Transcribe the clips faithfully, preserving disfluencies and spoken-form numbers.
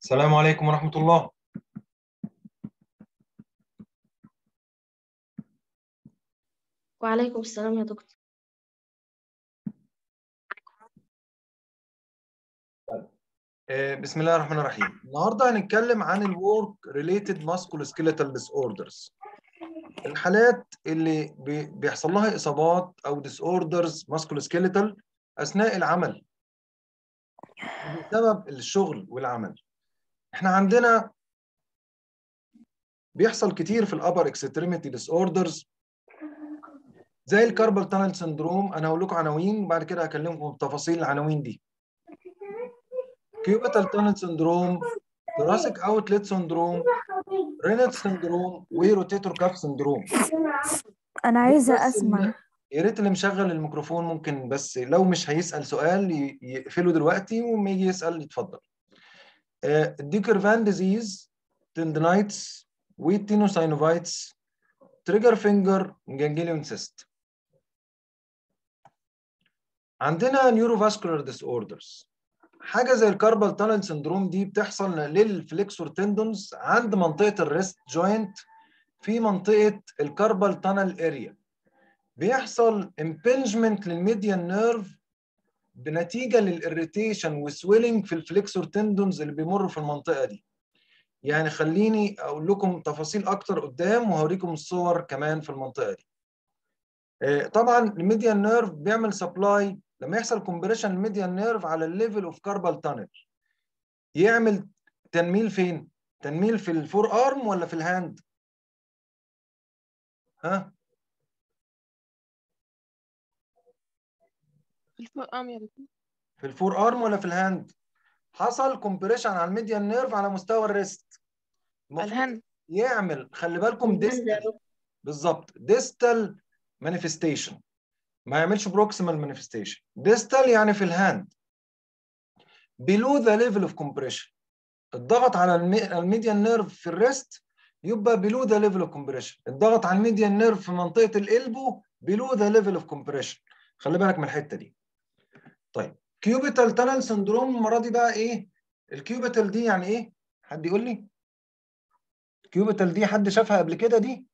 السلام عليكم ورحمة الله. وعليكم السلام يا دكتور. آه، بسم الله الرحمن الرحيم. النهارده هنتكلم عن الورك ريليتد ماسكولوسكيلتال ديس اوردرز، الحالات اللي بي- بيحصل لها اصابات او ديس اوردرز ماسكولوسكيلتال اثناء العمل بسبب الشغل والعمل. احنا عندنا بيحصل كتير في الابر اكستريميتي ديس اوردرز زي الكاربال تانل سندروم. انا هقول لكم عناوين وبعد كده هكلمكم بتفاصيل العناوين دي. كيوبيتال تانل سندروم، ثوراسيك اوتلت سندروم، رينات سندروم، وروتيتور كاف سندروم. أنا يا ريت عايزة بس أسمع. ال- يا ريت اللي مشغل الميكروفون ممكن بس لو مش هيسأل سؤال ي- يقفله دلوقتي وما يجي يسأل يتفضل. آه، الديكرفان ديزيز، تندنايتس، والتينوساينوفايتس، تريجر فينجر، جانجليون سيست. عندنا نيوروفاسكولار ديس اوردرز، حاجه زي الكاربال تانل سندروم دي بتحصل للفليكسور تندونز عند منطقه الريست جوينت في منطقه الكاربال تانل اريا. بيحصل امبنجمنت للميديان نيرف بنتيجه للاريتيشن والسويلنج في الفليكسور تندونز اللي بيمروا في المنطقه دي. يعني خليني اقول لكم تفاصيل اكتر قدام وهوريكم الصور كمان في المنطقه دي. طبعا الميديان نيرف بيعمل سبلاي لما يحصل كومبريشن الميديان نيرف على الليفل اوف كاربال تانل، يعمل تنميل فين؟ تنميل في الفور ارم ولا في الهاند؟ ها؟ في الفور ارم يا دكتور. في الفور ارم ولا في الهاند؟ حصل كومبريشن على الميديان نيرف على مستوى الريست، المفروض الهند. يعمل، خلي بالكم، ديستال. بالظبط، ديستال مانيفستيشن، ما يعملش بروكسيمال مانيفستيشن. ديستال يعني في الهاند below the level of compression. الضغط على الميديان نيرف في الريست يبقى below the level of compression. الضغط على الميديان نيرف في منطقة الإلبو below the level of compression. خلي بالك من الحتة دي. طيب كيوبيتال تانل سندروم المرة دي بقى إيه؟ الكيوبيتال دي يعني إيه؟ حد يقول لي؟ الكيوبيتال دي حد شافها قبل كده دي؟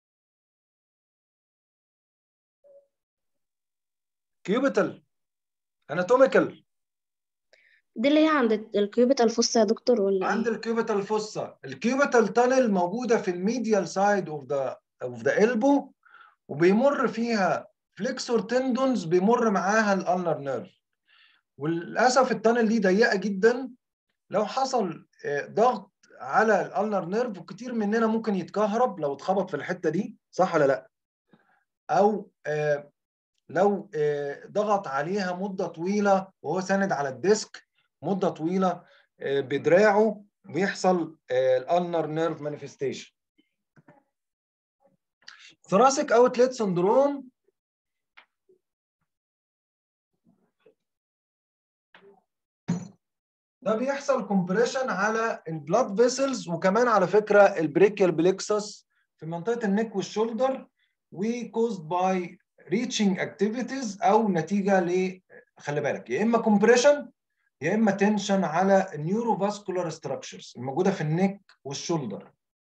كيوبيتال اناتوميكال. دي اللي هي عند الكيوبيتال فوسا يا دكتور ولا عند ايه؟ الكيوبيتال فوسا. الكيوبيتال تانل موجودة في الميديال سايد اوف ذا اوف ذا إلبو، وبيمر فيها فليكسور تندونز بيمر معاها الالنر نيرف. وللاسف التانل دي ضيقه جدا، لو حصل ضغط على الالنر نيرف كتير مننا ممكن يتكهرب لو اتخبط في الحته دي، صح ولا لا؟ او لو ضغط عليها مده طويله وهو ساند على الديسك مده طويله بدراعه بيحصل الالنر نيرف مانيفستيشن. ثوراسيك اوتلت سندروم ده بيحصل كومبريشن على البلاد فيسلز، وكمان على فكره البريكيال بليكسس في منطقه النك والشولدر، وكوزد باي ريتشنج اكتيفيتيز، او نتيجه ل، خلي بالك، يا اما كومبريشن يا اما تنشن على النيوروفاسكولار ستراكشرز الموجوده في النك والشولدر.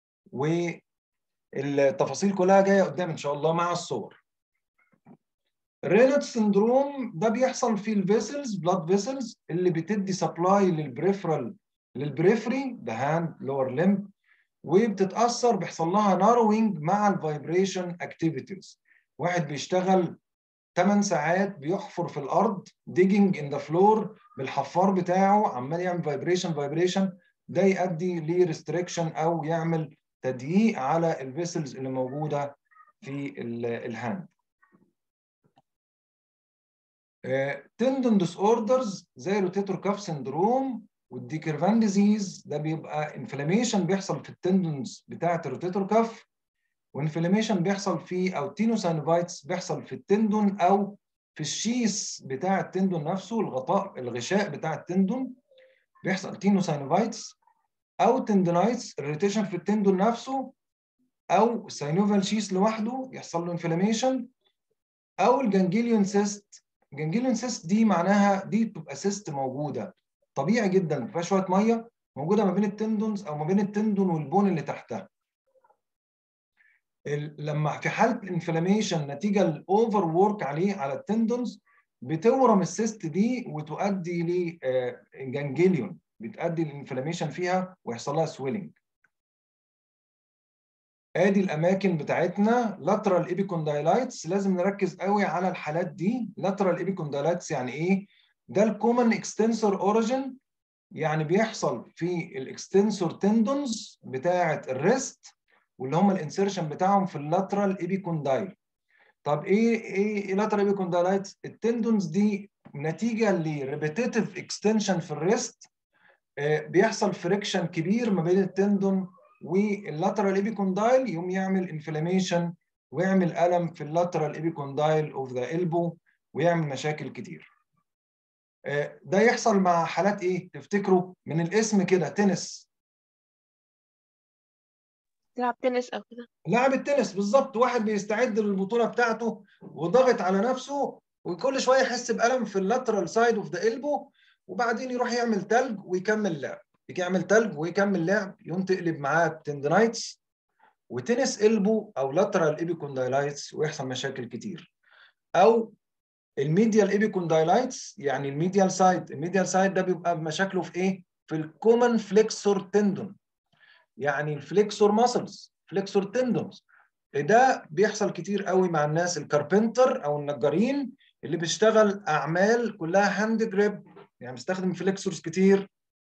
والتفاصيل كلها جايه قدام ان شاء الله مع الصور. رينات سندروم ده بيحصل في الفيسلز، بلاد فيسلز اللي بتدي سبلاي للبريفرال للبريفري ده هاند لور ليمب، وبتتاثر، بيحصل لها ناروينج مع الفايبريشن اكتيفيتيز. واحد بيشتغل ثمان ساعات بيحفر في الارض ديجنج ان ذا فلور بالحفار بتاعه عمال يعمل فايبريشن فايبريشن، ده يؤدي لريستريكشن او يعمل تضييق على الفيسلز اللي موجوده في الهاند. تندون ديس اوردرز زي روتيتور كاف سندروم والديكرفان ديزيز، ده بيبقى انفلاميشن بيحصل في التندونز بتاعه الروتيتور كاف، وانفلاميشن بيحصل في، او تينوساينوفايتس بيحصل في التندون او في الشيس بتاع التندون نفسه، الغطاء الغشاء بتاع التندون بيحصل تينوساينوفايتس، او تندونايتس الريتيشن في التندون نفسه، او ساينوفال شيس لوحده يحصل له انفلاميشن، او الجانجليون سيست. الجانجليون سيست دي معناها دي بتبقى سيست موجوده طبيعي جدا فيها شويه ميه موجوده ما بين التندونز او ما بين التندون والبون اللي تحتها. لما في حاله الانفلاميشن نتيجه الاوفر وورك عليه على التندونز بتورم السيست دي وتؤدي لجانجليون، بتؤدي الانفلاميشن فيها ويحصل لها سويلنج. ادي الاماكن بتاعتنا. لاترال ايبيكوندايلايتس لازم نركز قوي على الحالات دي. لاترال ايبيكوندايلايتس يعني ايه؟ ده الكومن اكستنسور اوريجين، يعني بيحصل في الاكستنسور تندونز بتاعه الريست واللي هم الانسيرشن بتاعهم في اللاترال ايبيكوندايل. طب ايه ايه ايه لاترال ايبيكوندايلايتس؟ التندونز دي نتيجه لريبيتيتيف اكستنشن في الريست بيحصل فريكشن كبير ما بين التندون واللاترال ايبيكوندايل، يقوم يعمل انفلاميشن ويعمل الم في اللاترال ايبيكوندايل اوف ذا البو ويعمل مشاكل كتير. ده يحصل مع حالات ايه تفتكروا من الاسم كده؟ تنس، تلعب تنس او كده. لاعب التنس بالظبط، واحد بيستعد للبطوله بتاعته وضغط على نفسه وكل شويه يحس بالم في اللاترال سايد اوف ذا البو، وبعدين يروح يعمل تلج ويكمل لعب، يعمل تلج ويكمل لعب، يقوم تقلب معاه تندنايتس وتنس البو او لاترال ايبيكوندايلايتس ويحصل مشاكل كتير. او الميديال ايبيكوندايلايتس يعني الميديال سايد. الميديال سايد ده بيبقى مشاكله في ايه؟ في الكومن فليكسور تندون، يعني الفليكسور ماسلز، فليكسور تندونز. ده بيحصل كتير قوي مع الناس الكاربنتر او النجارين اللي بيشتغل اعمال كلها هاند جريب، يعني بيستخدم فليكسورز كتير،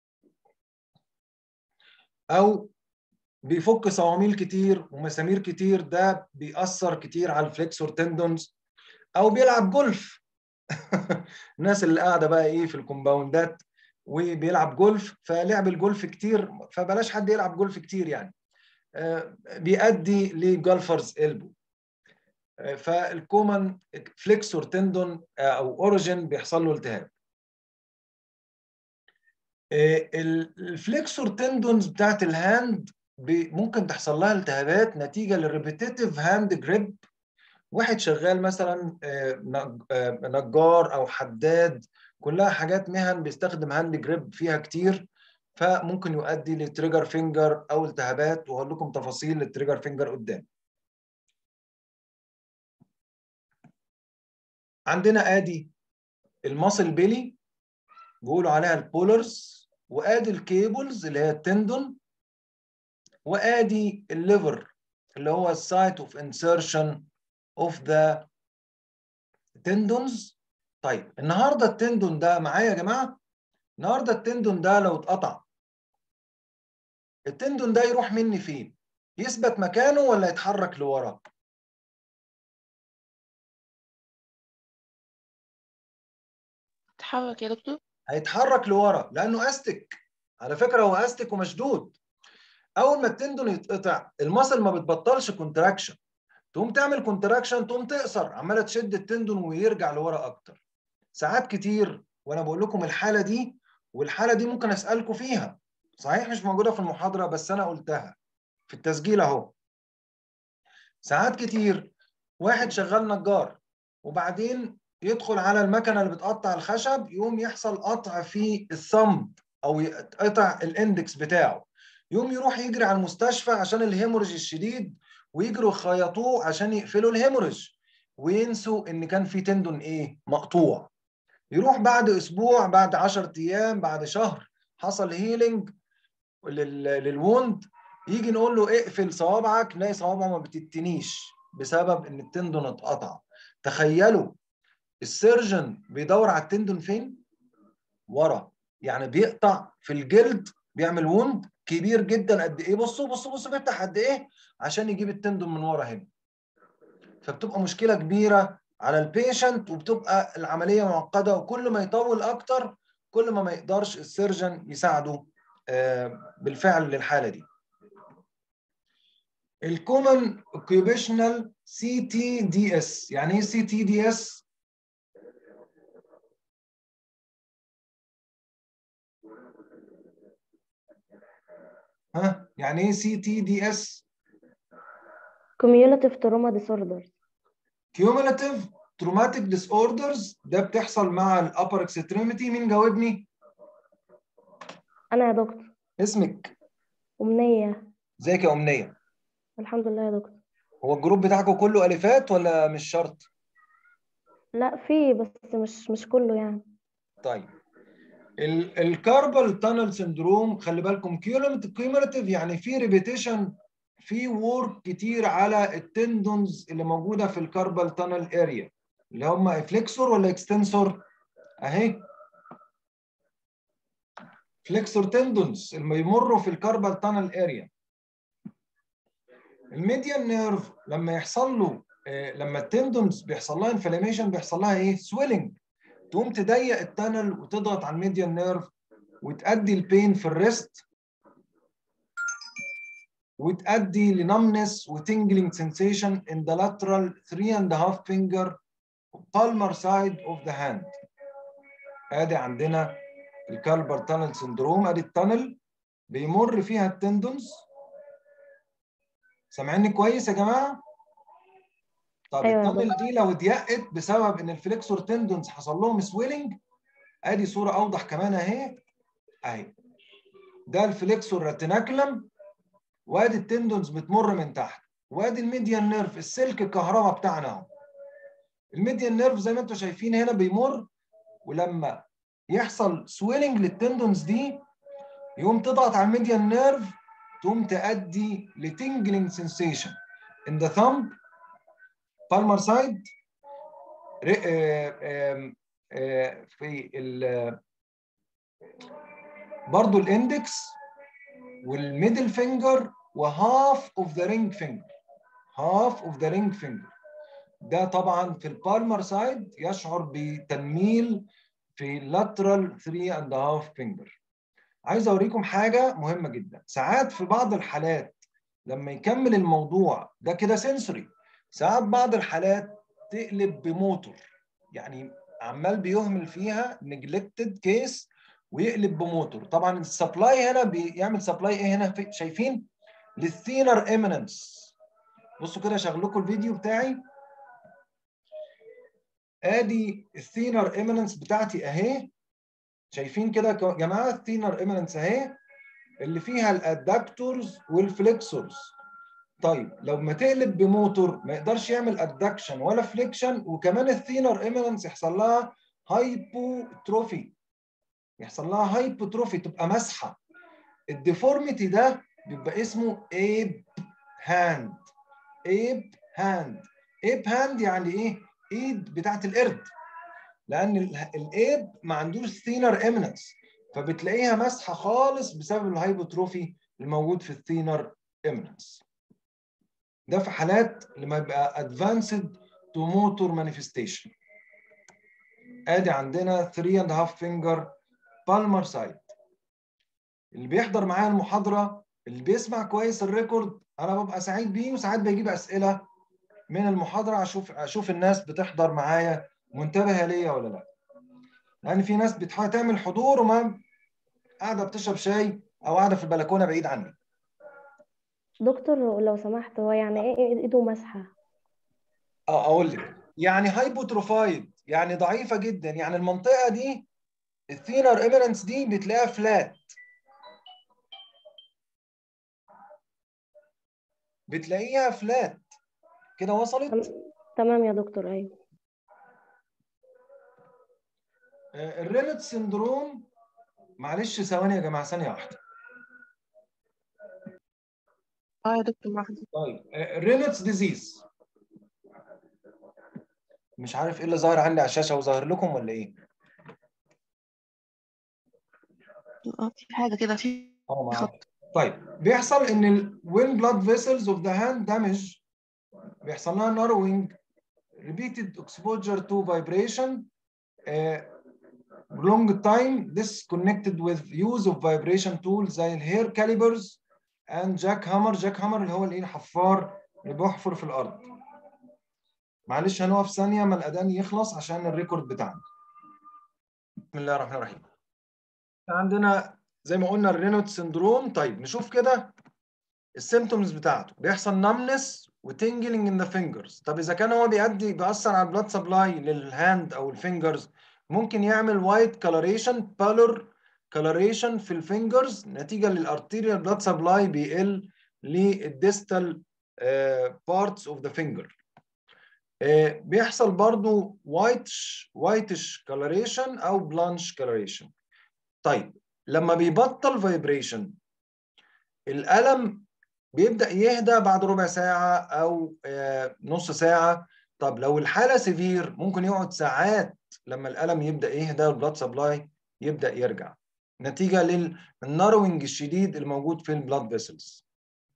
او بيفك صواميل كتير ومسامير كتير، ده بيأثر كتير على الفليكسور تندونز. او بيلعب جولف الناس اللي قاعده بقى ايه في الكومباوندات وبيلعب جولف، فلعب الجولف كتير، فبلاش حد يلعب جولف كتير يعني، بيؤدي لجولفرز البو. فالكومن فليكسور تندون او اوريجين بيحصل له التهاب. الفليكسور تندونز بتاعت الهاند ممكن تحصل لها التهابات نتيجه للريبيتيتيف هاند جريب. واحد شغال مثلا نجار او حداد، كلها حاجات مهن بيستخدم هاند جريب فيها كتير، فممكن يؤدي لتريجر فينجر او التهابات، وهقول لكم تفاصيل التريجر فينجر قدام. عندنا ادي الماسل بيلي بيقولوا عليها البولرز، وادي الكيبلز اللي هي التندون، وادي الليفر اللي هو السايت اوف انسيرشن اوف ذا تندونز. طيب النهارده التندون ده معايا يا جماعه؟ النهارده التندون ده لو اتقطع، التندون ده يروح مني فين؟ يثبت مكانه ولا يتحرك لورا؟ تحرك يا دكتور. هيتحرك لورا لانه استك. على فكره هو استك ومشدود. اول ما التندون يتقطع المصل ما بتبطلش كونتراكشن، تقوم تعمل كونتراكشن تقوم تقصر، عماله تشد التندون ويرجع لورا اكتر. ساعات كتير وانا بقول لكم الحاله دي، والحاله دي ممكن اسالكم فيها، صحيح مش موجوده في المحاضره بس انا قلتها في التسجيل اهو. ساعات كتير واحد شغال نجار وبعدين يدخل على المكنه اللي بتقطع الخشب، يقوم يحصل قطع في الثمب او يقطع الاندكس بتاعه، يقوم يروح يجري على المستشفى عشان الهيموريج الشديد، ويجروا يخيطوه عشان يقفلوا الهيموريج، وينسوا ان كان في تندون ايه مقطوع. يروح بعد اسبوع، بعد عشرة ايام، بعد شهر، حصل هيلينج للوند، يجي نقول له اقفل صوابعك، نلاقي صوابعه ما بتتنيش بسبب ان التندون اتقطع. تخيلوا السيرجن بيدور على التندون فين؟ ورا، يعني بيقطع في الجلد، بيعمل وند كبير جدا قد ايه، بصوا بصوا بصوا بيفتح قد ايه عشان يجيب التندون من ورا هنا. فبتبقى مشكله كبيره على البيشنت، وبتبقى العمليه معقده، وكل ما يطول اكتر كل ما ما يقدرش السيرجن يساعده بالفعل للحاله دي. الكومن اوكيوبيشنال سي تي دي اس، يعني ايه سي تي دي اس؟ ها يعني ايه سي تي دي اس؟ cumulative trauma disorders. cumulative traumatic disorders، ده بتحصل مع الابر اكستريميتي. مين جاوبني؟ أنا يا دكتور. اسمك؟ أمنية. ازيك يا أمنية؟ الحمد لله يا دكتور. هو الجروب بتاعكم كله ألفات ولا مش شرط؟ لا في، بس مش مش كله يعني. طيب الكاربال تانل سندروم خلي بالكم كيوميولاتيف يعني في ريبيتيشن، في وورك كتير على التندونز اللي موجوده في الكاربال تانل اريا اللي هم افليكسور ولا اكستنسور اهي. فليكسور تندونز اللي بيمروا في الكاربال تانل اريا. الميديان نيرف لما يحصل له آه لما التندونز بيحصل لها انفلاميشن بيحصل لها ايه؟ سويلنج، تقوم تضيق التانل وتضغط على الميديان نيرف وتؤدي البين في الريست وتؤدي لنمنس وتنجلينج سensation in the lateral three and a half finger palmar side of the hand. ادي عندنا الكالبر تانل سندروم، ادي التانل بيمر فيها التندونز. سامعيني كويس يا جماعه؟ طب أيوة يا التانل دكتور. دي لو اتضيقت بسبب ان الفليكسور تندونز حصل لهم سويلنج، ادي صوره اوضح كمان اهي اهي. ده الفليكسور راتيناكلم، وادي التندونز بتمر من تحت، وادي الميديان نيرف السلك الكهرباء بتاعنا اهو. الميديان نيرف زي ما انتم شايفين هنا بيمر، ولما يحصل سويلنج للتندونز دي يقوم تضغط على الميديان نيرف تقوم تؤدي لتنجلينج سensation in the thumb palmar side في ال برضه الاندكس والميدل فينجر وهاف اوف ذا رينج فينجر. هاف اوف ذا رينج فينجر ده طبعا في البالمر سايد يشعر بتنميل في lateral three and a half finger. عايز اوريكم حاجه مهمه جدا. ساعات في بعض الحالات لما يكمل الموضوع ده كده سنسوري، ساعات بعض الحالات تقلب بموتور، يعني عمال بيهمل فيها neglected كيس ويقلب بموتور. طبعا السبلاي هنا بيعمل سبلاي ايه هنا؟ شايفين للثينر ايميننس. بصوا كده شغل لكم الفيديو بتاعي. ادي الثينر ايميننس بتاعتي اهي. شايفين كده يا جماعه الثينر ايميننس اهي اللي فيها الادكتورز والفليكسورز. طيب لو ما تقلب بموتور ما يقدرش يعمل ادكشن ولا فليكشن، وكمان الثينر ايميننس يحصل لها هايبوتروفي، يحصل لها هايبوتروفي تبقى مسحه. الديفورميتي ده بيبقى اسمه ايب هاند. ايب هاند. ايب هاند يعني ايه؟ ايد بتاعت القرد، لان الايب ما عندوش ثينر ايميننس فبتلاقيها مسحه خالص بسبب الهايبوتروفي الموجود في الثينر ايميننس. ده في حالات لما يبقى ادفانسد تو موتور مانيفستيشن. ادي عندنا three and a half finger palmar side. اللي بيحضر معايا المحاضره اللي بيسمع كويس الريكورد انا ببقى سعيد بيه، وساعات بيجيب اسئله من المحاضره اشوف اشوف الناس بتحضر معايا منتبهه ليا ولا لا. لان في ناس بتحاول تعمل حضور وما قاعده بتشرب شاي او قاعده في البلكونه بعيد عني. دكتور لو سمحت، هو يعني ايه ايده مسحة؟ اه اقول لك، يعني هايبوتروفايد يعني ضعيفه جدا، يعني المنطقه دي الثينر ايميننس دي بتلاقيها فلات، بتلاقيها فلات كده. وصلت؟ تم- تمام يا دكتور. ايوه. آه، الرينت سندروم، معلش ثواني يا جماعه ثانيه واحده. اه يا دكتور واحدة. طيب الرينتس ديزيز، مش عارف ايه اللي ظاهر عندي على الشاشه وظاهر لكم ولا ايه؟ اه في حاجة كده، في اه ما اعرف. خط. طيب بيحصل ان ال when blood vessels of the hand damage بيحصل لها narrowing repeated exposure to vibration uh, long time this connected with use of vibration tools زي الهير calipers and jack hammer. jack hammer اللي هو الايه الحفار اللي بيحفر في الارض. معلش هنقف ثانيه ما الاذان يخلص عشان الريكورد بتاعنا. بسم الله الرحمن الرحيم. عندنا زي ما قلنا الرينوت سندروم. طيب نشوف كده السيمتومز بتاعته. بيحصل نمنس وتنجلينج ان ذا فينجرز. طب اذا كان هو بيؤدي بيأثر على البلاد سبلاي للهاند او الفينجرز، ممكن يعمل وايت كولوريشن بالور coloration في الفينجرز نتيجه للارتيريال بلاد سبلاي بيقل للديستال بارتس اوف ذا فينجر. بيحصل برضو وايتش وايتش coloration او بلانش coloration. طيب لما بيبطل فايبريشن الالم بيبدا يهدى بعد ربع ساعه او نص ساعه. طب لو الحاله سيفير ممكن يقعد ساعات لما الالم يبدا يهدى والبلاد سبلاي يبدا يرجع نتيجه للناروينج الشديد الموجود في البلاد فيسلز.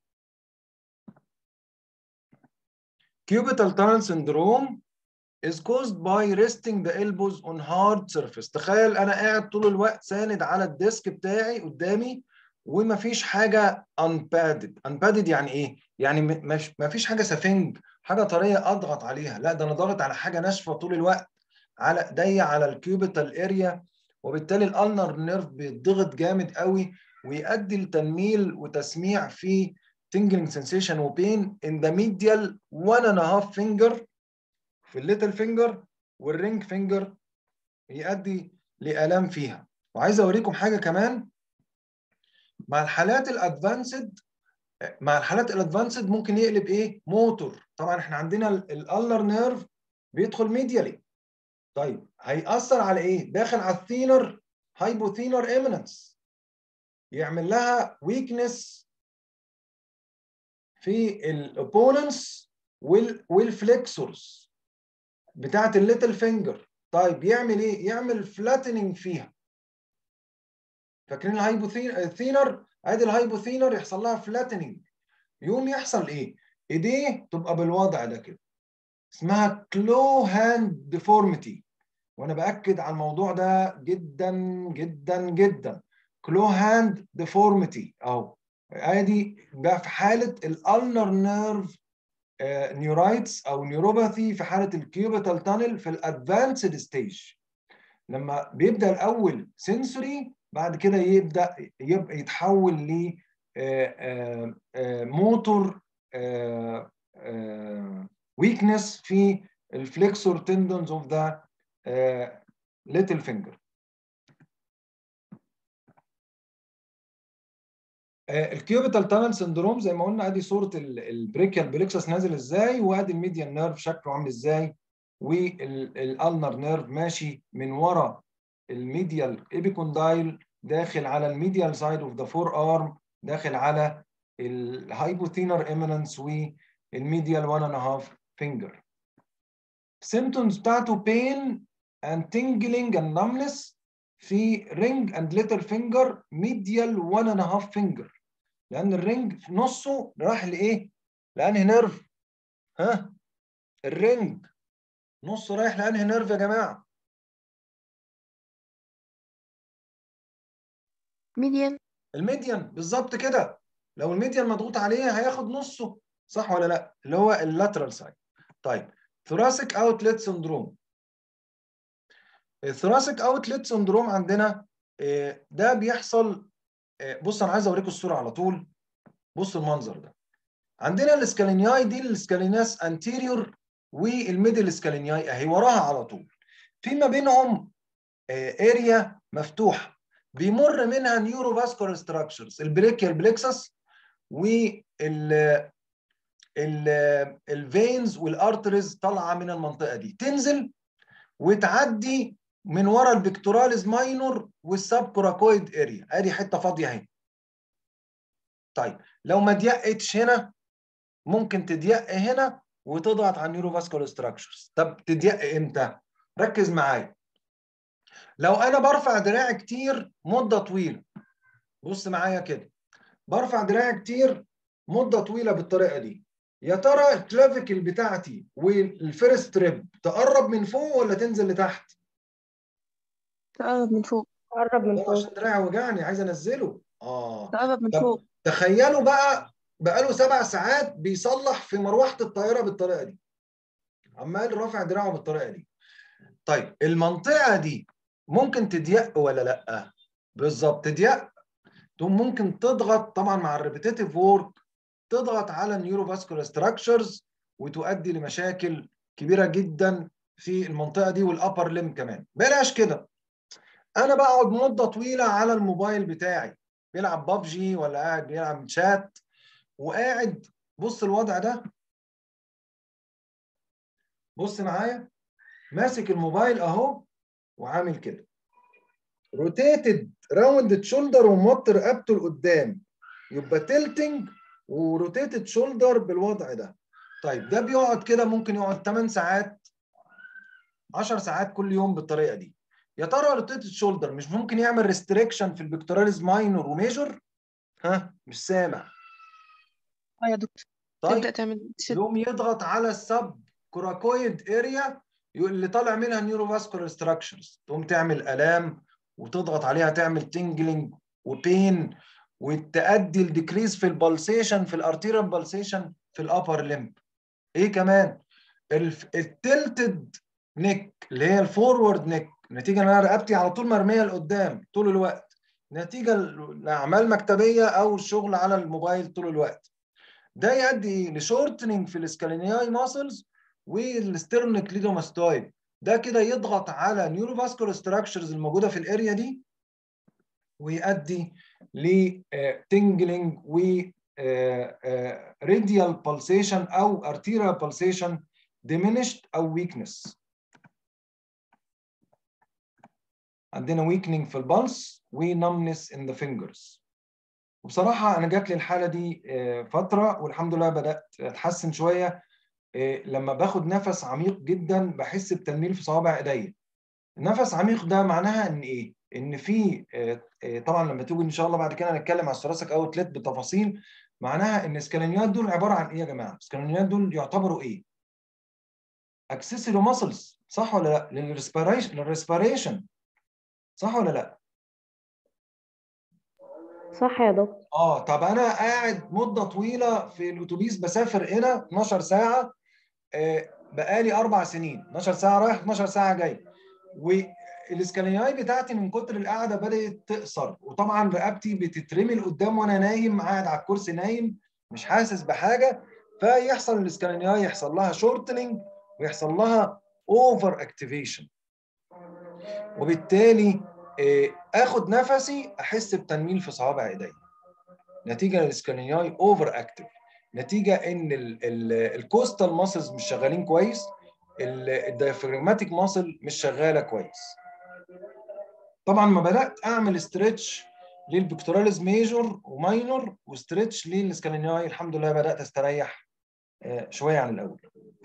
cubital tunnel syndrome is caused by resting the elbows on hard surface. تخيل انا قاعد طول الوقت ساند على الديسك بتاعي قدامي ومفيش حاجه unpadded. unpadded يعني ايه؟ يعني مفيش حاجه سفنج، حاجه طريه اضغط عليها، لا ده انا ضاغط على حاجه ناشفه طول الوقت على ايديا على الكيوبيتال اريا، وبالتالي الالنر نيرف بيتضغط جامد قوي ويؤدي لتنميل وتسميع في tingling sensation وبين in the medial one and a half finger في الليتل فينجر والرينج فينجر، يؤدي لآلام فيها. وعايز اوريكم حاجه كمان مع الحالات الادفانسد. مع الحالات الادفانسد ممكن يقلب ايه؟ موتور. طبعا احنا عندنا الالنر نيرف بيدخل ميديالي. طيب هيأثر على ايه؟ داخل على الثينر هايبوثينر ايميننس، يعمل لها ويكنس في الاوبوننس والفليكسورز بتاعت الليتل فينجر. طيب يعمل ايه؟ يعمل فلاتننج فيها. فاكرين الهايبوثينر؟ ادي الهايبوثينر يحصل لها فلاتننج، يوم يحصل ايه؟ ايديه تبقى بالوضع ده كده، اسمها كلو هاند ديفورميتي. وانا باكد على الموضوع ده جدا جدا جدا. كلو هاند ديفورميتي اهو، ادي بقى في حاله الالنر نيرف نيورايتس او نيوروباثي في حاله الكيوبيتال تانل في الادفانسد ستيج. لما بيبدا الاول سنسوري بعد كده يبدا يبقى يتحول ل موتور ويكنس في الفليكسور تندونز اوف ذا ليتل فينجر. الكيوبيتال تانل سندروم زي ما قلنا ادي صوره البريكيال بليكسس نازل ازاي، وادي الميديان نيرف شكله عامل ازاي، والالنر نيرف ماشي من ورا الميديال ايبيكوندايل داخل على الميديال سايد اوف ذا فور ارم، داخل على الهايبوثينر ايميننس والميديال وان اند هاف فينجر. symptoms بتاعته pain and tingling and numbness في ring and little finger medial one and a half finger، لأن الرينج في نصه راح لإيه؟ لأنهي نيرف؟ ها؟ الرينج نصه رايح لأنهي نيرف يا جماعة؟ ميديان. الميديان بالظبط كده. لو الميديان مضغوط عليه هياخد نصه، صح ولا لا؟ اللي هو اللاترال سايد. طيب ثوراسيك اوتلت سندروم. الثوراسيك اوتلت سندروم عندنا ده بيحصل. بص انا عايز اوريكم الصوره على طول. بص المنظر ده. عندنا الاسكالينياي دي الاسكاليناس انتيريور والميدل اسكالينياي اهي وراها على طول. في ما بينهم اريا مفتوحه بيمر منها نيورو فاسكولار ستراكشرز، البريكيال بليكسس وال الفينز والارتريز طالعه من المنطقه دي، تنزل وتعدي من ورا البكتوراليز ماينور والسب كوراكويد اريا، ادي حته فاضيه اهي. طيب لو ما ضيقتش هنا ممكن تضيق هنا وتضغط على النيورو فاسكولار ستراكشرز. طب تضيق امتى؟ ركز معايا. لو انا برفع دراعي كتير مده طويله، بص معايا كده، برفع دراعي كتير مده طويله بالطريقه دي، يا ترى الكلافيكل بتاعتي والفيرست ريب تقرب من فوق ولا تنزل لتحت؟ تقرب من فوق. قرب من طبعا عشان فوق. دراعي وجعني عايز انزله. اه تقرب من طب فوق. تخيلوا بقى بقاله سبع ساعات بيصلح في مروحه الطياره بالطريقه دي، عمال رافع دراعه بالطريقه دي. طيب المنطقه دي ممكن تضيق ولا لا؟ بالظبط تضيق. تقوم ممكن تضغط طبعا مع الريبيتيتيف وورك، تضغط على النيوروفاسكولار ستراكشرز وتؤدي لمشاكل كبيره جدا في المنطقه دي والابر ليم كمان. بلاش كده، انا بقعد مده طويله على الموبايل بتاعي، بيلعب بابجي ولا قاعد بيلعب شات، وقاعد بص الوضع ده، بص معايا، ماسك الموبايل اهو وعامل كده روتيتد راوند شولدر وموطي رقبته لقدام، يبقى تلتنج وروتيتد شولدر بالوضع ده. طيب ده بيقعد كده ممكن يقعد ثماني ساعات عشر ساعات كل يوم بالطريقه دي. يا ترى روتيتد شولدر مش ممكن يعمل ريستريكشن في البكتوراليز ماينور وميجور؟ ها مش سامع. اه يا دكتور. تبدأ طيب تعمل شد. يقوم يضغط على السب كوراكويد اريا اللي طالع منها نيوروفاسكولار ستراكشرز، تقوم تعمل الام وتضغط عليها تعمل تنجلينج وبين، وتؤدي الديكريز في البلسيشن في الارتيريال بالسيشن في الابر ليمب. ايه كمان؟ التلتد نيك اللي هي الفورورد نيك، نتيجه ان انا رقبتي على طول مرميه لقدام طول الوقت، نتيجه لاعمال مكتبيه او الشغل على الموبايل طول الوقت. ده يؤدي لشورتنج في الاسكالينياي ماسلز والسترنوكليدوماستويد. ده كده يضغط على نيوروفاسكولار ستراكشرز الموجوده في الاريا دي، ويؤدي لتنجلينج و راديال بالسيشن او ارتيريال بالسيشن diminished او weakness. عندنا weakening في البلس ونمنس in the fingers. وبصراحه انا جات لي الحاله دي فتره والحمد لله بدات اتحسن شويه. لما باخد نفس عميق جدا بحس بتنميل في صوابع ايديا. النفس عميق ده معناها ان ايه؟ ان في طبعا لما تيجي ان شاء الله بعد كده نتكلم على الثوراسيك اوتلت بالتفاصيل، معناها ان السكالينيات دول عباره عن ايه يا جماعه؟ السكالينيات دول يعتبروا ايه؟ اكسسوري ماسلز، صح ولا لا؟ للريسبيريشن للريسبيريشن، صح ولا لا؟ صح يا دكتور. اه طب انا قاعد مده طويله في الاتوبيس بسافر هنا اتناشر ساعه، آه بقالي اربع سنين، اتناشر ساعه رايح اتناشر ساعه جاي، والاسكالينياي بتاعتي من كتر القعده بدات تقصر، وطبعا رقبتي بتترمي لقدام وانا نايم قاعد على الكرسي نايم مش حاسس بحاجه، فيحصل الاسكالينياي يحصل لها شورتنينج ويحصل لها اوفر اكتيفيشن، وبالتالي اخد نفسي احس بتنميل في صوابع ايدي نتيجه للاسكالينياي اوفر اكتيف، نتيجه ان الكوستال ماسلز مش شغالين كويس، الدايفراجماتيك ماسل مش شغاله كويس. طبعا ما بدات اعمل استرتش للبكتوراليز ميجور وماينور واسترتش للاسكالينياي، الحمد لله بدات استريح شويه عن الاول.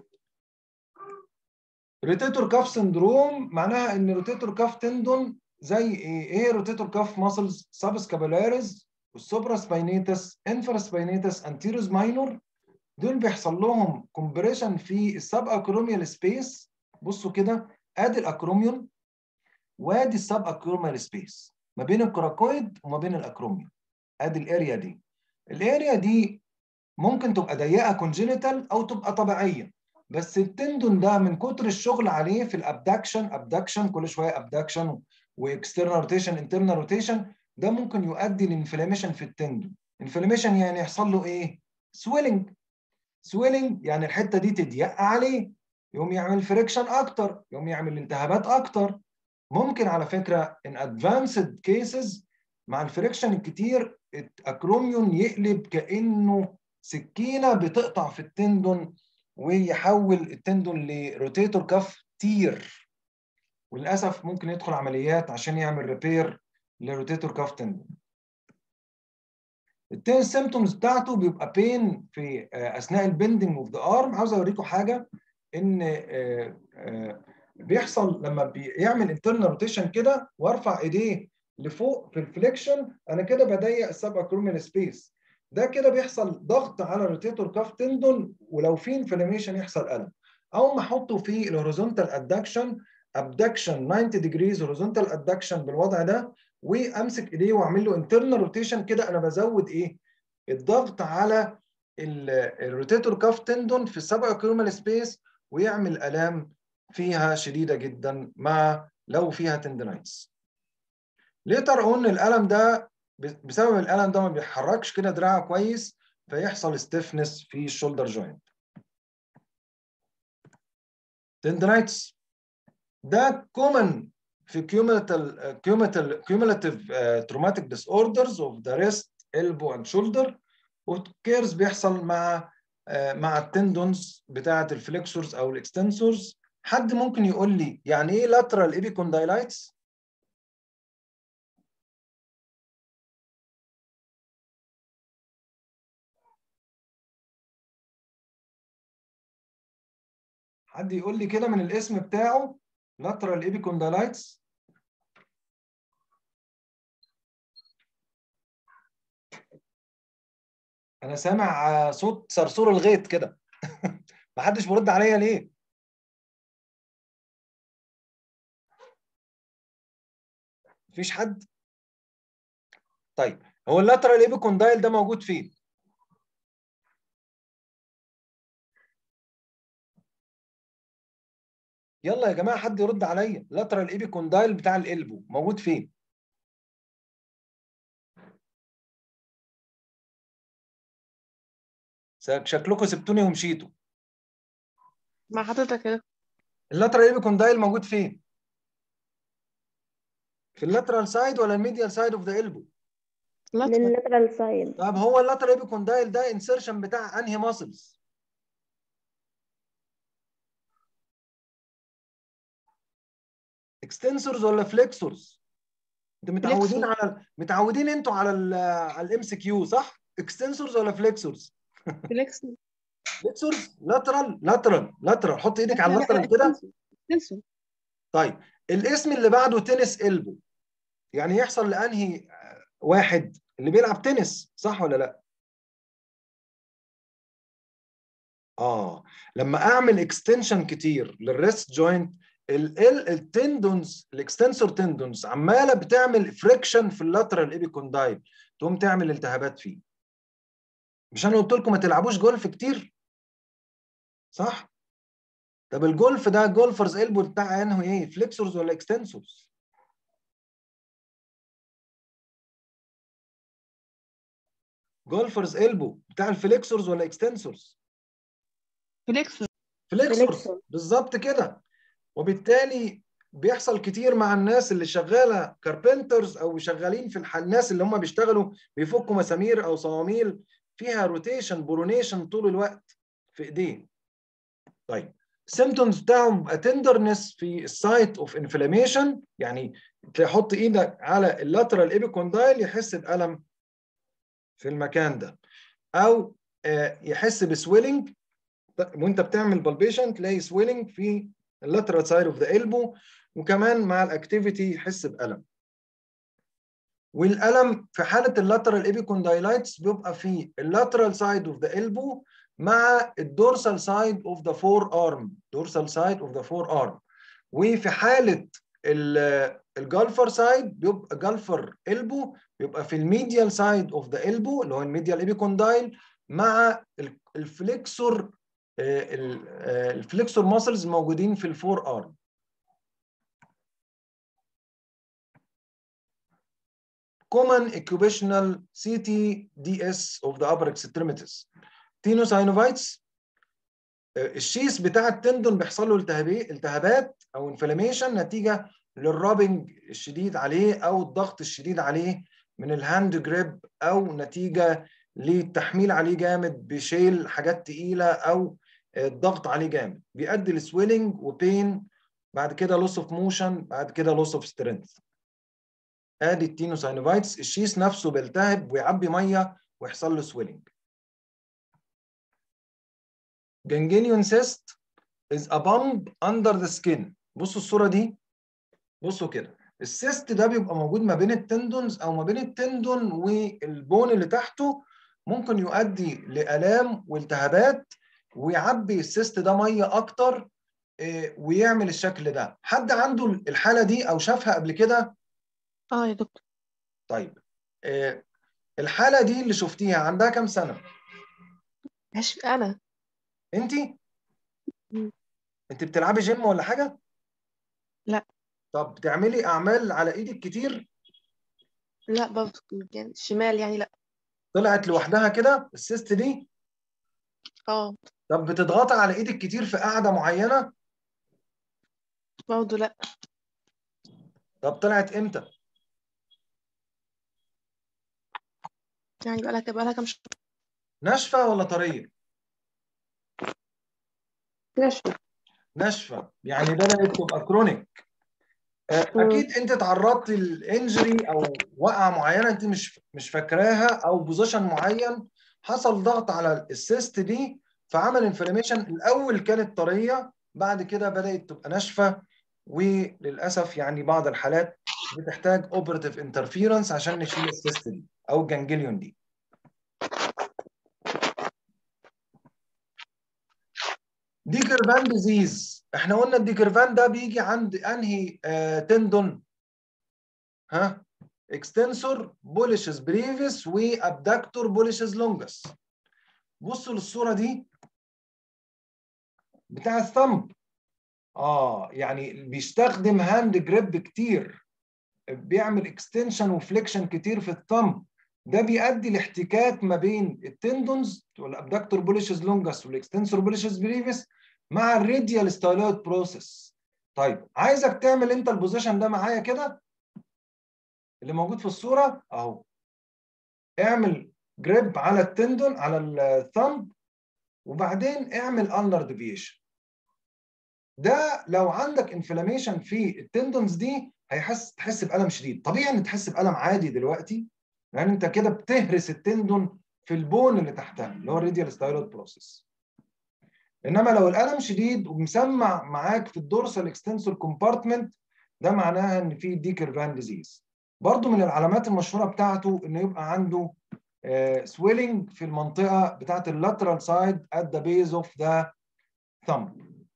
روتيتور كاف سندروم معناها ان روتيتور كاف تندون زي ايه؟ ايه روتيتور كاف ماسلز؟ سابسكابولاريز والسوبرا سباينيتس انفرا سباينيتس انتيروز ماينور، دول بيحصل لهم كومبريشن في السب اكروميال سبيس. بصوا كده ادي الاكروميون وادي السب اكروميال سبيس ما بين الكوراكويد وما بين الاكروميون، ادي الاريا دي. الاريا دي ممكن تبقى ضيقه كونجينيتال او تبقى طبيعيه، بس التندون ده من كتر الشغل عليه في الابدكشن، ابدكشن كل شويه ابدكشن واكسترنال روتيشن انترنال روتيشن، ده ممكن يؤدي لانفلاميشن في التندون. انفلاميشن يعني يحصل له ايه؟ سويلنج. سويلنج يعني الحته دي تضيق عليه، يقوم يعمل فريكشن اكتر، يقوم يعمل التهابات اكتر. ممكن على فكره ان ادفانسد كيسز مع الفريكشن الكتير الاكروميون يقلب كانه سكينه بتقطع في التندون ويحول التندون لروتيتور كاف تير، وللاسف ممكن يدخل عمليات عشان يعمل ريبير لروتيتور كاف تندون. التين سيمتومز بتاعته بيبقى بين في اثناء البندنج اوف ذا ارم. عاوز اوريكم حاجه ان بيحصل لما بيعمل انترنال روتيشن كده وارفع ايديه لفوق في الفليكشن، انا كده بضيق السب اكروميال سبيس، ده كده بيحصل ضغط على الروتيتور كاف تندون، ولو في انفلاميشن يحصل الم. او ما احطه في الهوريزونتال ادكشن، ابدكشن تسعين ديجريز هوريزونتال ادكشن بالوضع ده، وامسك ايديه واعمل له انترنال روتيشن كده، انا بزود ايه؟ الضغط على الروتيتور كاف تندون في السب اكروميال سبيس، ويعمل الام فيها شديده جدا مع لو فيها تندنايتس. ليه ترى ان الالم ده بسبب الالم ده ما بيحركش كده دراعه كويس فيحصل ستيفنس في الشولدر جوينت. تندنايتس ده كومن في cumulative cumulative cumulative uh, traumatic disorders of the wrist, elbow and shoulder. والكيرز بيحصل مع uh, مع التندونز بتاعه الفليكسورز او الاكستنسورز. حد ممكن يقول لي يعني ايه lateral epicondylitis؟ حد يقول لي كده من الاسم بتاعه lateral epicondylitis؟ انا سامع صوت صرصور الغيط كده. محدش بيرد عليا ليه؟ مفيش حد؟ طيب هو اللاترال ايبيكوندايل ده موجود فين؟ يلا يا جماعه حد يرد عليا، اللاترال ايبيكوندايل بتاع القلبو موجود فين؟ شكلكم سبتوني ومشيتوا. مع حضرتك كده. اللاترال ايبيكوندايل موجود فين؟ في اللاترال سايد ولا الميديال سايد اوف ذا قلبو؟ لاترال. لللاترال سايد. طب هو اللاترال ايبيكوندايل ده انسيرشن بتاع انهي ماسلز؟ اكستنسورز ولا فليكسورز؟ انتوا متعودين فليكسور. على متعودين انتوا على ال على الام سي كيو صح؟ اكستنسورز ولا فليكسورز؟ فليكسور. فليكسورز. لاترال لاترال لاترال. حط ايدك على لا لا لا اللاترال كده. اكستنسور. اكستنسور. طيب الاسم اللي بعده تنس قلبه، يعني يحصل لانهي واحد اللي بيلعب تنس صح ولا لا؟ اه لما اعمل اكستنشن كتير للريست جوينت التندونز الاكستنسور تندونز عماله بتعمل فريكشن في اللاترال ايبيكوندايل، تقوم تعمل التهابات فيه. مش انا قلت لكم ما تلعبوش جولف كتير؟ صح؟ طب الجولف ده جولفرز البو بتاع انه ايه؟ فليكسورز ولا اكستنسورز؟ جولفرز البو بتاع الفليكسورز ولا اكستنسورز؟ فليكسور. فليكسورز فليكسور. بالظبط كده. وبالتالي بيحصل كتير مع الناس اللي شغاله كاربنترز او شغالين في الح... الناس اللي هم بيشتغلوا بيفكوا مسامير او صواميل فيها روتيشن برونيشن طول الوقت في ايديه. طيب السيمتومز بتاعهم بيبقى تندرنس في السايت اوف انفلاميشن، يعني تحط ايدك على اللاترال ايبيكوندايل يحس بألم في المكان ده، او يحس بسويلنج وانت بتعمل بالبيشن تلاقي سويلنج في اللاترال سايد اوف ذا البو، وكمان مع الاكتيفيتي يحس بألم. والألم في حالة اللاترال ايبيكوندايلايتس بيبقى في اللاترال سايد اوف ذا البو مع الدورسال سايد اوف ذا فور ارم، دورسال سايد اوف ذا فور ارم. وفي حالة الجالفر سايد بيبقى جالفر البو بيبقى في الميديال سايد اوف ذا البو اللي هو الميديال ايبيكوندايل مع الفليكسور الفليكسور ماسلز موجودين في الفور ارم. common occupational سي تي دي اس of the upper extremities. تينوساينوفايتس الشيس بتاع التندون بيحصل له التهابات او انفلاميشن نتيجه للرابنج الشديد عليه او الضغط الشديد عليه من الهاند جريب، او نتيجه للتحميل عليه جامد بشيل حاجات تقيله او الضغط عليه جامد، بيؤدي لسويلنج وبين، بعد كده لوس اوف موشن، بعد كده لوس اوف سترينث. ادي التينوساينوفايتس، الشيس نفسه بيلتهب ويعبي ميه ويحصل له سويلنج. جنجينيون سيست is a bump under the skin. بصوا الصوره دي، بصوا كده السيست ده بيبقى موجود ما بين التندونز او ما بين التندون والبون اللي تحته، ممكن يؤدي لآلام والتهابات ويعبي السيست ده ميه اكتر ويعمل الشكل ده. حد عنده الحاله دي او شافها قبل كده؟ اه يا دكتور. طيب الحاله دي اللي شفتيها عندها كام سنه؟ مش انا. انتي؟ مم. انت بتلعبي جيم ولا حاجه؟ لا. طب بتعملي اعمال على ايدك كتير؟ لا برضه يعني الشمال يعني لا. طلعت لوحدها كده السيست دي؟ اه طب بتضغطي على ايدك كتير في قاعده معينه؟ برضه لا. طب طلعت امتى؟ يعني بقى لها بقى لها كام شهر. ناشفه ولا طريه؟ ناشفة. ناشفه، يعني بدات تبقى كرونيك. اكيد انت تعرضت للانجري او وقعه معينه انت مش مش فاكراها، او بوزيشن معين حصل ضغط على السيست دي فعمل انفلاميشن. الاول كانت طريه، بعد كده بدات تبقى ناشفه، وللاسف يعني بعض الحالات بتحتاج اوبراتيف انترفيرنس عشان نشيل السيست دي او الجانجليون دي. ديكرفان ديزيز، احنا قلنا الديكرفان ده بيجي عند انهي آه تندون؟ ها، اكستنسور بوليشز بريفيس وابدكتور بوليشز لونجس. بصوا للصوره دي بتاع الثمب. اه يعني بيستخدم هاند جريب كتير، بيعمل اكستنشن وفليكشن كتير في الثمب. ده بيؤدي لاحتكاك ما بين التندونز والابدكتور بوليشز لونجس والاكستنسور بوليشز بريفيس مع الراديال ستايلويد بروسيس. طيب عايزك تعمل انت البوزيشن ده معايا كده اللي موجود في الصوره اهو. اعمل جريب على التندون على الثمب، وبعدين اعمل انلر ديفيشن. ده لو عندك انفلاميشن في التندونز دي هيحس تحس بالم شديد. طبيعي ان تحس بالم عادي دلوقتي، لان يعني انت كده بتهرس التندون في البون اللي تحتها اللي هو الراديال ستايلويد بروسيس. انما لو الالم شديد ومسمع معاك في الدورسال اكستنسور كومبارتمنت، ده معناها ان في ديكرفان ديزيز. برضو من العلامات المشهوره بتاعته انه يبقى عنده سويلنج في المنطقه بتاعت اللاترال سايد at the base of the thumb.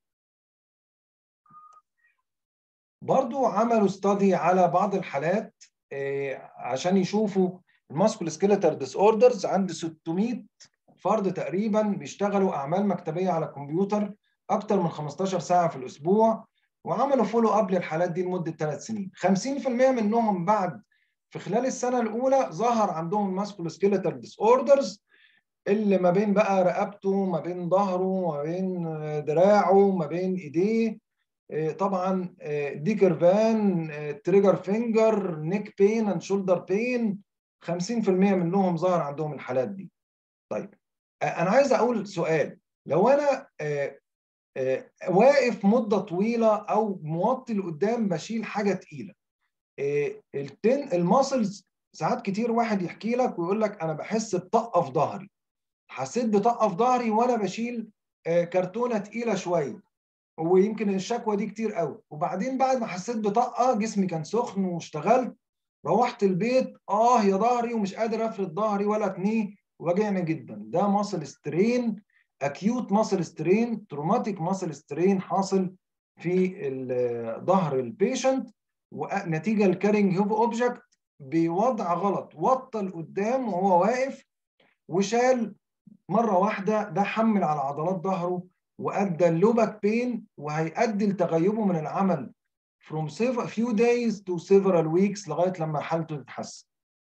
برضو عملوا استادي على بعض الحالات عشان يشوفوا الماسكول سكيلتال ديس اوردرز عند ستمائة فرد تقريبا بيشتغلوا اعمال مكتبيه على الكمبيوتر اكتر من خمستاشر ساعه في الاسبوع، وعملوا فولو اب للحالات دي لمده ثلاث سنين. خمسين في المئة منهم بعد في خلال السنه الاولى ظهر عندهم ماسكول سكيلتال ديس اوردرز اللي ما بين بقى رقبته، ما بين ظهره، ما بين دراعه، ما بين ايديه. طبعا ديكرفان، تريجر فينجر، نيك بين اند شولدر بين، خمسين في المئة منهم ظهر عندهم الحالات دي. طيب انا عايز اقول سؤال، لو انا واقف مده طويله او موطي لقدام بشيل حاجه تقيله، التن الماسلز ساعات كتير واحد يحكي لك ويقول لك انا بحس بطقه في ظهري، حسيت بطقه في ظهري وانا بشيل كرتونه تقيله شويه، ويمكن الشكوى دي كتير قوي. وبعدين بعد ما حسيت بطقه جسمي كان سخن واشتغلت، روحت البيت اه يا ظهري ومش قادر افرد ظهري ولا اتنيه وجعني جدا. ده ماسل سترين، اكيوت ماسل سترين، تروماتيك ماسل سترين حاصل في ظهر البيشنت، ونتيجه الكارينج هيف اوبجكت بوضع غلط، وطى لقدام وهو واقف وشال مره واحده. ده حمل على عضلات ظهره وادى اللوبك بين، وهيؤدي لتغيبه من العمل from few days to several weeks لغايه لما حالته تتحسن.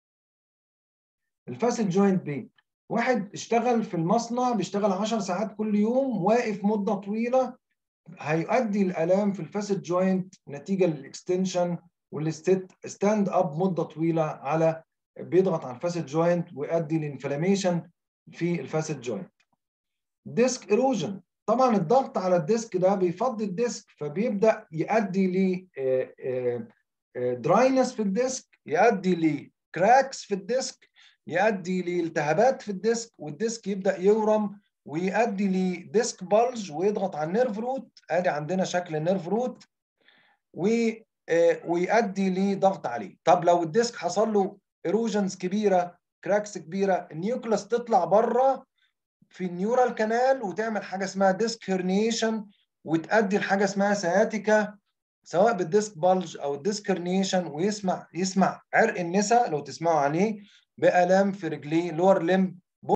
الفاسد جوينت بين، واحد اشتغل في المصنع بيشتغل عشر ساعات كل يوم واقف مده طويله، هيؤدي الالام في الفاسد جوينت نتيجه للاكستنشن والستاند اب مده طويله على بيضغط على الفاسد جوينت ويؤدي لانفلاميشن في الفاسد جوينت. ديسك ايروجن، طبعا الضغط على الديسك ده بيفضي الديسك فبيبدا يؤدي ل دراينس في الديسك، يؤدي لكراكس في الديسك، يؤدي لالتهابات في الديسك، والديسك يبدا يورم ويؤدي لديسك بلج ويضغط على النيرف روت. ادي عندنا شكل النيرف روت، ويؤدي لضغط عليه. طب لو الديسك حصل له ايروجنز كبيره، كراكس كبيره، النيوكلاس تطلع بره في النيورال كانال وتعمل حاجه اسمها ديسك هيرنيشن، وتؤدي لحاجه اسمها سياتيكا سواء بالديسك بلج او الديسك هيرنيشن، ويسمع يسمع عرق النسا لو تسمعوا عليه، بالام في رجليه لور لمب